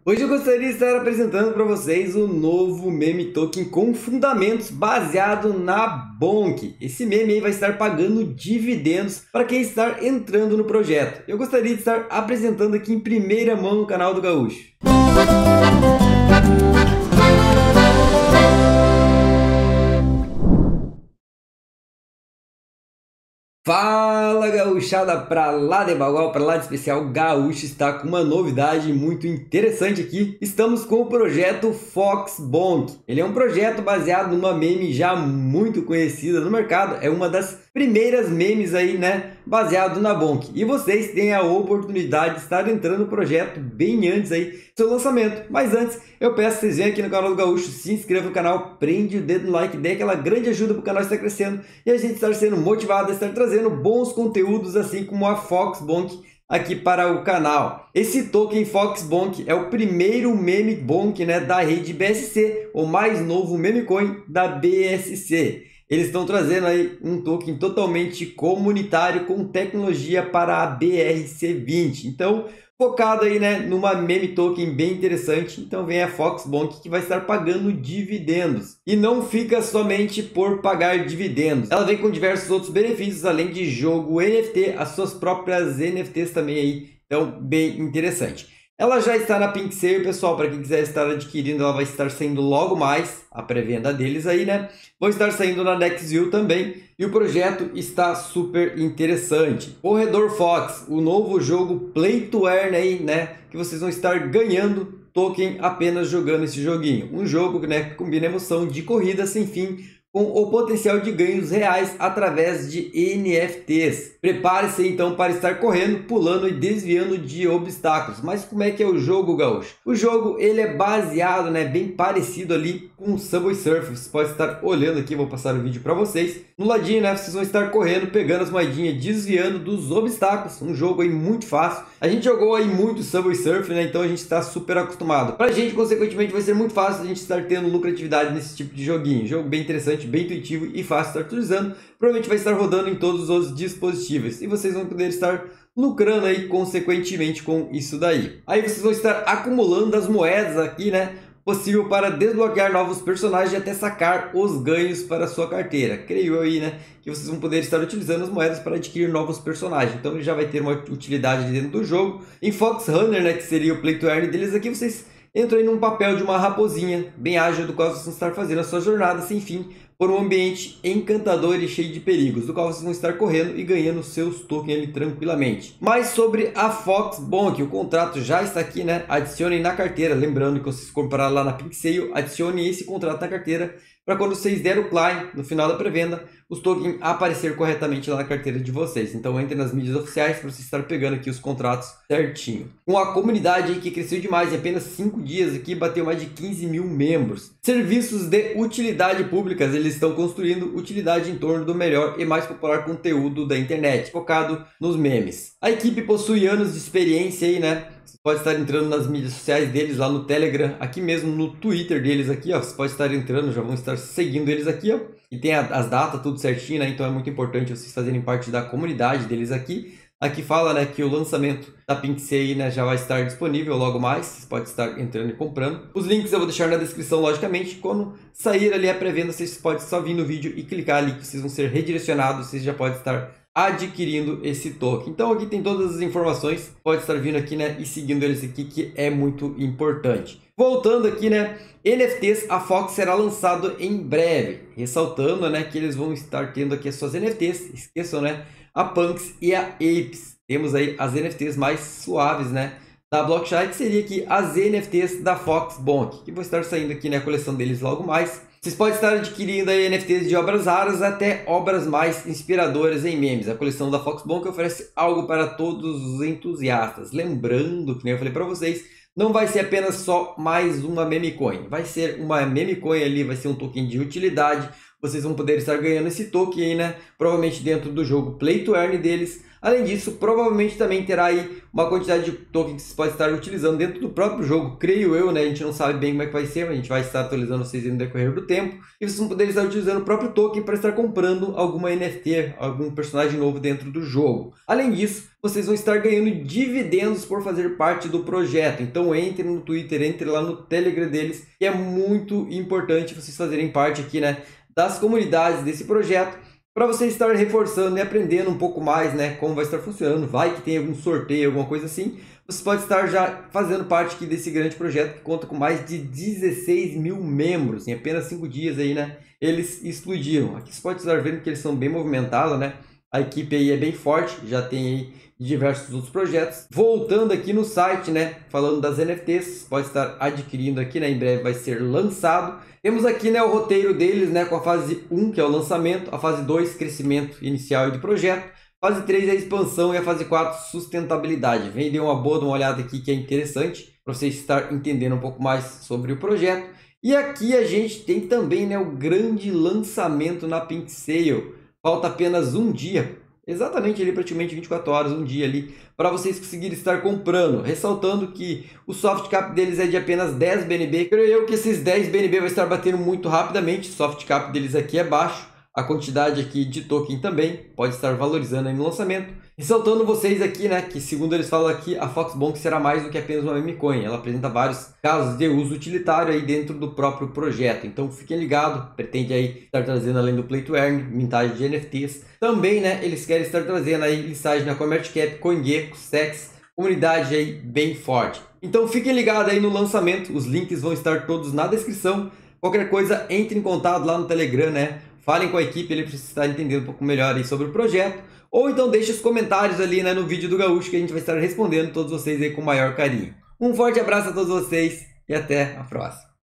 Hoje eu gostaria de estar apresentando para vocês o novo meme token com fundamentos baseado na Bonk. Esse meme aí vai estar pagando dividendos para quem está entrando no projeto. Eu gostaria de estar apresentando aqui em primeira mão no canal do Gaúcho. Fala gauchada, pra lá de Bagual, pra lá de especial, Gaúcho está com uma novidade muito interessante aqui. Estamos com o projeto Foxbonk. Ele é um projeto baseado numa meme já muito conhecida no mercado. É uma das primeiras memes aí, né, baseado na Bonk. E vocês têm a oportunidade de estar entrando no projeto bem antes aí do seu lançamento. Mas antes, eu peço que vocês venham aqui no canal do Gaúcho, se inscrevam no canal, prende o dedo no like, dê aquela grande ajuda para o canal estar crescendo e a gente estar sendo motivado a estar trazendo bons conteúdos, assim como a Foxbonk aqui para o canal. Esse token Foxbonk é o primeiro meme bonk, né, da rede BSC, o mais novo meme coin da BSC. Eles estão trazendo aí um token totalmente comunitário com tecnologia para a BRC20. Então, focado aí, né, numa meme token bem interessante. Então vem a Foxbonk que vai estar pagando dividendos. E não fica somente por pagar dividendos. Ela vem com diversos outros benefícios, além de jogo NFT, as suas próprias NFTs também aí. Então, bem interessante. Ela já está na PinkSale, pessoal, para quem quiser estar adquirindo, ela vai estar saindo logo mais, a pré-venda deles aí, né? Vão estar saindo na Nextview também, e o projeto está super interessante. Corredor Fox, o novo jogo Play to Earn aí, né? Que vocês vão estar ganhando token apenas jogando esse joguinho. Um jogo, né, que combina emoção de corrida sem fim, com o potencial de ganhos reais através de NFTs. Prepare-se então para estar correndo, pulando e desviando de obstáculos. Mas como é que é o jogo, Gaúcho? O jogo ele é baseado, né, bem parecido ali com o Subway Surf. Você pode estar olhando aqui, vou passar o vídeo para vocês. No ladinho, né, vocês vão estar correndo, pegando as moedinhas, desviando dos obstáculos. Um jogo aí muito fácil. A gente jogou aí muito Subway Surf, né, então a gente está super acostumado. Pra gente, consequentemente, vai ser muito fácil a gente estar tendo lucratividade nesse tipo de joguinho. Jogo bem interessante, bem intuitivo e fácil de estar utilizando. Provavelmente vai estar rodando em todos os dispositivos e vocês vão poder estar lucrando aí consequentemente com isso daí. Aí vocês vão estar acumulando as moedas aqui, né, possível para desbloquear novos personagens e até sacar os ganhos para a sua carteira. Creio eu aí, né, que vocês vão poder estar utilizando as moedas para adquirir novos personagens. Então já vai ter uma utilidade dentro do jogo. Em Fox Runner, né, que seria o Play to Earn deles aqui, vocês entram aí num papel de uma raposinha bem ágil, do qual vocês vão estar fazendo a sua jornada sem fim por um ambiente encantador e cheio de perigos, do qual vocês vão estar correndo e ganhando seus tokens ali tranquilamente. Mas sobre a Foxbonk, o contrato já está aqui, né? Adicionem na carteira, lembrando que vocês compraram lá na PinkSale, adicionem esse contrato na carteira para quando vocês derem o claim no final da pré-venda, os tokens aparecer corretamente lá na carteira de vocês. Então entre nas mídias oficiais para você estar pegando aqui os contratos certinho. Com a comunidade aí que cresceu demais, em apenas 5 dias aqui bateu mais de 15 mil membros. Serviços de utilidade públicas, eles estão construindo utilidade em torno do melhor e mais popular conteúdo da internet, focado nos memes. A equipe possui anos de experiência aí, né? Você pode estar entrando nas mídias sociais deles, lá no Telegram, aqui mesmo no Twitter deles aqui, ó. Você pode estar entrando, já vão estar seguindo eles aqui, ó. E tem as datas, tudo certinho, né? Então é muito importante vocês fazerem parte da comunidade deles aqui. Aqui fala, né, que o lançamento da PinkSale, né, já vai estar disponível logo mais. Vocês podem estar entrando e comprando. Os links eu vou deixar na descrição, logicamente. Quando sair ali a pré-venda, vocês podem só vir no vídeo e clicar ali que vocês vão ser redirecionados. Vocês já podem estar adquirindo esse token. Então aqui tem todas as informações. Pode estar vindo aqui, né, e seguindo eles aqui, que é muito importante. Voltando aqui, né, NFTs, a Fox será lançado em breve. Ressaltando, né, que eles vão estar tendo aqui as suas NFTs. Esqueçam, né, a Punks e a Apes. Temos aí as NFTs mais suaves, né, da Blockchain, que seria aqui as NFTs da Foxbonk, que vão estar saindo aqui, né, a coleção deles logo mais. Vocês podem estar adquirindo aí NFTs de obras raras até obras mais inspiradoras em memes. A coleção da Foxbonk oferece algo para todos os entusiastas. Lembrando, que nem eu falei para vocês, não vai ser apenas só mais uma meme coin. Vai ser uma meme coin ali, vai ser um token de utilidade. Vocês vão poder estar ganhando esse token aí, né? Provavelmente dentro do jogo Play to Earn deles, Além disso, provavelmente também terá aí uma quantidade de token que vocês podem estar utilizando dentro do próprio jogo, creio eu, né? A gente não sabe bem como é que vai ser, mas a gente vai estar atualizando vocês no decorrer do tempo. E vocês vão poder estar utilizando o próprio token para estar comprando alguma NFT, algum personagem novo dentro do jogo. Além disso, vocês vão estar ganhando dividendos por fazer parte do projeto. Então entre no Twitter, entre lá no Telegram deles, que é muito importante vocês fazerem parte aqui, né, das comunidades desse projeto, para você estar reforçando e aprendendo um pouco mais, né, como vai estar funcionando. Vai que tem algum sorteio, alguma coisa assim. Você pode estar já fazendo parte aqui desse grande projeto que conta com mais de 16 mil membros. Em apenas 5 dias aí, né, eles explodiram. Aqui você pode estar vendo que eles são bem movimentados, né? A equipe aí é bem forte, já tem aí diversos outros projetos. Voltando aqui no site, né, falando das NFTs, pode estar adquirindo aqui, né, em breve vai ser lançado. Temos aqui, né, o roteiro deles, né, com a fase 1, que é o lançamento, a fase 2, crescimento inicial do projeto, fase 3 é a expansão e a fase 4, sustentabilidade. Vem, dê uma boa olhada aqui que é interessante para você estar entendendo um pouco mais sobre o projeto. E aqui a gente tem também, né, o grande lançamento na Pink Sale. Falta apenas um dia, exatamente ali praticamente 24 horas, um dia ali, para vocês conseguirem estar comprando. Ressaltando que o soft cap deles é de apenas 10 BNB. Creio eu que esses 10 BNB vai estar batendo muito rapidamente. O soft cap deles aqui é baixo. A quantidade aqui de token também pode estar valorizando aí no lançamento. Ressaltando vocês aqui, né, que segundo eles falam aqui, a Foxbonk será mais do que apenas uma meme coin. Ela apresenta vários casos de uso utilitário aí dentro do próprio projeto. Então fiquem ligados, pretende aí estar trazendo além do Play to Earn, mintagem de NFTs. Também, né, eles querem estar trazendo aí listagem na CoinMarketCap, CoinGecko, Sex, comunidade aí bem forte. Então fiquem ligados aí no lançamento, os links vão estar todos na descrição. Qualquer coisa, entre em contato lá no Telegram, né? Falem com a equipe, ele precisa estar entendendo um pouco melhor aí sobre o projeto. Ou então deixe os comentários ali, né, no vídeo do Gaúcho, que a gente vai estar respondendo todos vocês aí com o maior carinho. Um forte abraço a todos vocês e até a próxima.